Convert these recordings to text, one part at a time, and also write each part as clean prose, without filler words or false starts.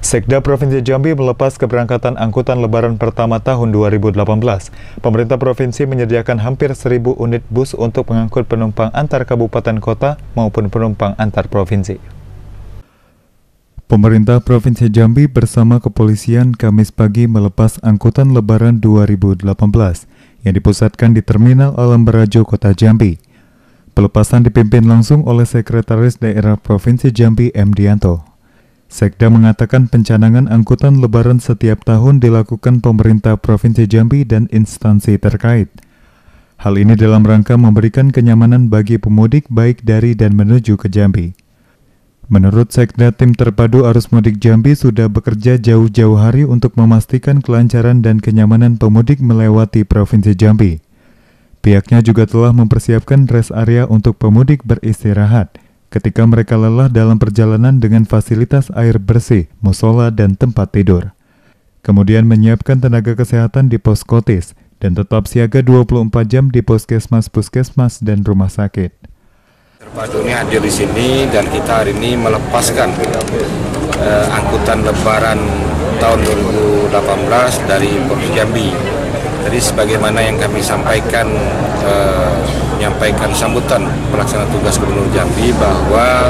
Sekda Provinsi Jambi melepas keberangkatan angkutan lebaran pertama tahun 2018. Pemerintah provinsi menyediakan hampir 1.000 unit bus untuk mengangkut penumpang antar kabupaten kota maupun penumpang antar provinsi. Pemerintah Provinsi Jambi bersama kepolisian Kamis pagi melepas angkutan lebaran 2018 yang dipusatkan di Terminal Alam Barajo, Kota Jambi. Pelepasan dipimpin langsung oleh Sekretaris Daerah Provinsi Jambi M. Dianto. Sekda mengatakan pencanangan angkutan lebaran setiap tahun dilakukan pemerintah Provinsi Jambi dan instansi terkait. Hal ini dalam rangka memberikan kenyamanan bagi pemudik baik dari dan menuju ke Jambi. Menurut Sekda, tim terpadu arus mudik Jambi sudah bekerja jauh-jauh hari untuk memastikan kelancaran dan kenyamanan pemudik melewati Provinsi Jambi. Pihaknya juga telah mempersiapkan rest area untuk pemudik beristirahat ketika mereka lelah dalam perjalanan dengan fasilitas air bersih, musola, dan tempat tidur. Kemudian menyiapkan tenaga kesehatan di pos Kotis dan tetap siaga 24 jam di puskesmas dan rumah sakit. Terpadu ini hadir di sini dan kita hari ini melepaskan angkutan lebaran tahun 2018 dari Provinsi Jambi. Jadi sebagaimana yang kami sampaikan, menyampaikan sambutan pelaksana tugas Gubernur Jambi bahwa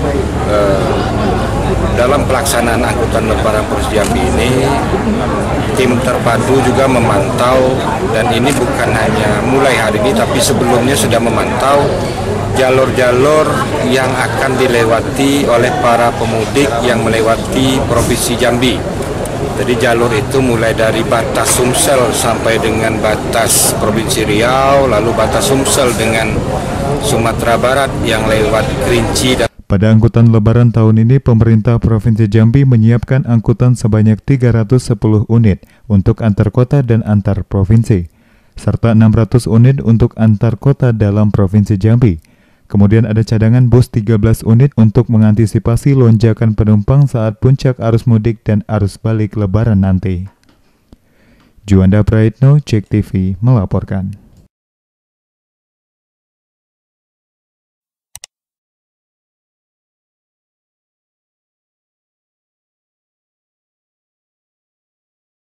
dalam pelaksanaan angkutan lebaran Provinsi Jambi ini tim terpadu juga memantau, dan ini bukan hanya mulai hari ini tapi sebelumnya sudah memantau jalur-jalur yang akan dilewati oleh para pemudik yang melewati Provinsi Jambi. Jadi jalur itu mulai dari batas Sumsel sampai dengan batas Provinsi Riau, lalu batas Sumsel dengan Sumatera Barat yang lewat Kerinci. Pada angkutan lebaran tahun ini, pemerintah Provinsi Jambi menyiapkan angkutan sebanyak 310 unit untuk antar kota dan antar provinsi, serta 600 unit untuk antar kota dalam Provinsi Jambi. Kemudian ada cadangan bus 13 unit untuk mengantisipasi lonjakan penumpang saat puncak arus mudik dan arus balik lebaran nanti. Juanda Praitno, Cek TV, melaporkan.